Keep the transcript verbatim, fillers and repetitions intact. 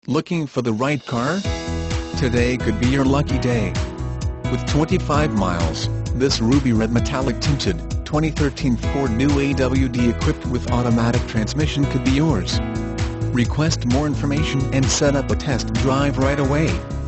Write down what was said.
Looking for the right car? Today could be your lucky day. With twenty-five miles, this Ruby Red Metallic Tinted, twenty thirteen Ford New A W D equipped with automatic transmission could be yours. Request more information and set up a test drive right away.